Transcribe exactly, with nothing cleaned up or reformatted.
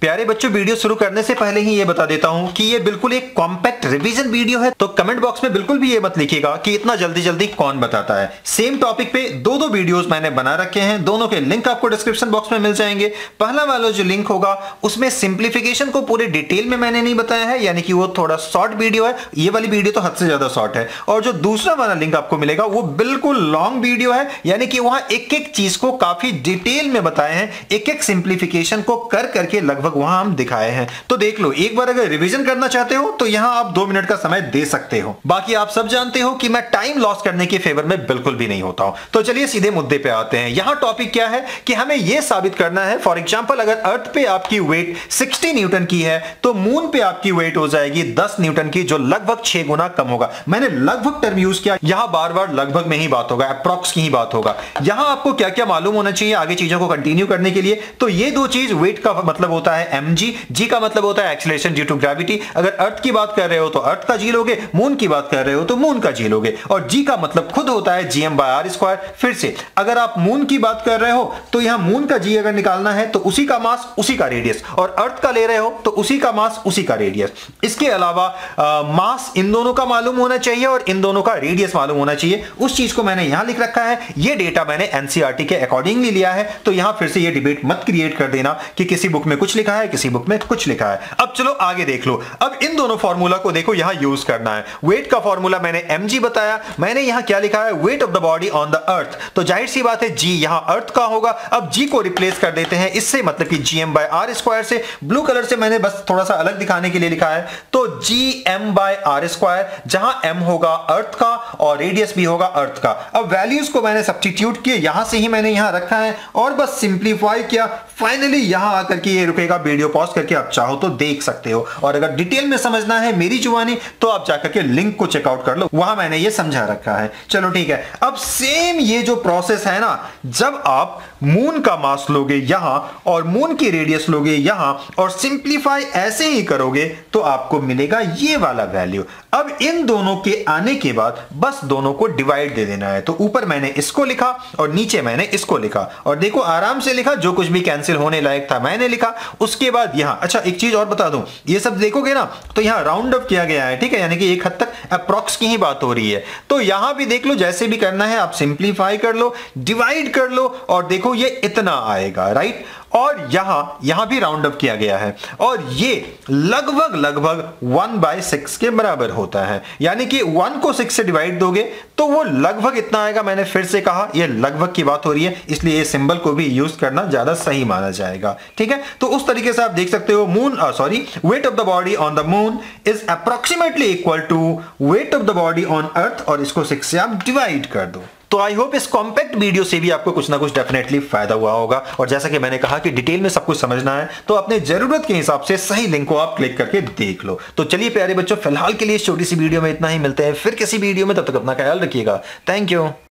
प्यारे बच्चों, वीडियो शुरू करने से पहले ही ये बता देता हूं कि ये बिल्कुल एक कॉम्पैक्ट रिवीजन वीडियो है, तो कमेंट बॉक्स में बिल्कुल भी ये मत लिखिएगा कि इतना जल्दी जल्दी कौन बताता है। सेम टॉपिक पे दो दो वीडियोस मैंने बना रखे हैं, दोनों के लिंक आपको डिस्क्रिप्शन बॉक्स में मिल जाएंगे। पहला वाला जो लिंक होगा उसमें सिंप्लीफिकेशन को पूरे डिटेल में मैंने नहीं बताया है, यानी कि वो थोड़ा शॉर्ट वीडियो है। ये वाली वीडियो तो हद से ज्यादा शॉर्ट है। और जो दूसरा वाला लिंक आपको मिलेगा वो बिल्कुल लॉन्ग वीडियो है, यानी कि वहां एक एक चीज को काफी डिटेल में बताए हैं, एक एक सिंप्लीफिकेशन को कर करके लगभग वहां हम दिखाए हैं। तो देख लो, एक बार अगर रिवीजन करना चाहते हो तो यहां आप दो मिनट का समय दे सकते हो। बाकी आप सब जानते हो कि मैं टाइम लॉस करने के फेवर में बिल्कुल भी नहीं होता हूं। तो चलिए सीधे मुद्दे पे आते हैं। यहां टॉपिक क्या है कि हमें यह साबित करना है, फॉर एग्जांपल अगर अर्थ पे आपकी वेट साठ न्यूटन की है तो मून पे आपकी वेट हो जाएगी दस न्यूटन की, जो लगभग छह गुना कम होगा। मैंने लगभग टर्म यूज किया, यहां बार बार लगभग में ही बात होगा, अप्रॉक्स की ही बात होगा। यहां आपको क्या क्या मालूम होना चाहिए आगे चीजों को कंटिन्यू करने के लिए, तो ये दो चीज, वेट का मतलब होता है mg, g का मतलब होता है एक्सीलरेशन ड्यू टू ग्रेविटी। अगर अर्थ की बात कर रहे हो तो अर्थ का जी लोगे, मून की बात कर रहे हो तो मून का जी लोगे। और g का मतलब खुद होता है gm बाय आर स्क्वायर। फिर से अगर आप मून की बात कर रहे हो तो यहां मून का जी अगर निकालना है तो उसी का मास उसी का रेडियस, और अर्थ का ले रहे हो तो उसी का मास उसी का रेडियस। इसके अलावा आ, मास इन दोनों का मालूम होना चाहिए और इन दोनों का रेडियस मालूम होना चाहिए। उस चीज को मैंने यहां लिख रखा है। यह डेटा मैंने एनसीईआरटी के अकॉर्डिंगली लिया है, तो यहां फिर से ये डिबेट मत क्रिएट कर देना कि किसी बुक में कुछ लिखा है, किसी बुक में कुछ लिखा है। अब चलो आगे देख लो। अब इन दोनों फार्मूला को देखो, यहां यूज करना है। वेट का फार्मूला मैंने mg बताया, मैंने यहां क्या लिखा है, weight of the body on the earth. तो जाहिर सी बात है g यहां अर्थ का होगा। अब g को रिप्लेस कर देते हैं इससे, मतलब कि gm बाय आर स्क्वायर से। ब्लू कलर से मैंने बस थोड़ा सा अलग दिखाने के लिए लिखा है, तो gm बाय आर स्क्वायर, जहां m होगा अर्थ का और रेडियस भी होगा अर्थ का। अब वैल्यूज को मैंने सब्स्टिट्यूट किए, यहां से ही मैंने यहां रखा है और बस सिंप्लीफाई किया। फाइनली यहां आकर के ये रुकेगा। वीडियो पॉज करके आप चाहो तो देख सकते हो, और अगर डिटेल में समझना है मेरी जुबानी तो आप जाकर के लिंक को चेकआउट कर लो, वहां मैंने ये समझा रखा है। चलो ठीक है। अब सेम ये जो प्रोसेस है ना, जब आप मून का मास लोगे यहां और मून की रेडियस लोगे यहां और सिंप्लीफाई ऐसे ही करोगे तो आपको मिलेगा ये वाला वैल्यू। अब इन दोनों के आने के बाद बस दोनों को डिवाइड दे देना है। तो ऊपर मैंने इसको लिखा और नीचे मैंने इसको लिखा, और देखो आराम से लिखा, जो कुछ भी कैंसिल होने लायक था मैंने लिखा। उसके बाद यहां, अच्छा एक चीज और बता दूं, ये सब देखोगे ना तो यहां राउंड अप किया गया है, ठीक है, यानी कि एक हद तक अप्रॉक्स की ही बात हो रही है। तो यहां भी देख लो, जैसे भी करना है आप सिंप्लीफाई कर लो, डिवाइड कर लो, और देखो ये इतना आएगा, राइट। और यहां यहां भी राउंड अप किया गया है, और ये लगभग लगभग वन बाय सिक्स के बराबर होता है, यानी कि वन को सिक्स से डिवाइड दोगे तो वो लगभग इतना आएगा। मैंने फिर से कहा ये लगभग की बात हो रही है, इसलिए ये सिंबल को भी यूज करना ज्यादा सही माना जाएगा, ठीक है। तो उस तरीके से आप देख सकते हो, moon sorry weight of the body on the moon is approximately equal to weight of the body on earth, और इसको सिक्स से आप डिवाइड कर दो। तो आई होप इस कॉम्पैक्ट वीडियो से भी आपको कुछ ना कुछ डेफिनेटली फायदा हुआ होगा। और जैसा कि मैंने कहा कि डिटेल में सब कुछ समझना है तो अपने जरूरत के हिसाब से सही लिंक को आप क्लिक करके देख लो। तो चलिए प्यारे बच्चों, फिलहाल के लिए इस छोटी सी वीडियो में इतना ही। मिलते हैं फिर किसी वीडियो में, तब तक अपना ख्याल रखिएगा। Thank you.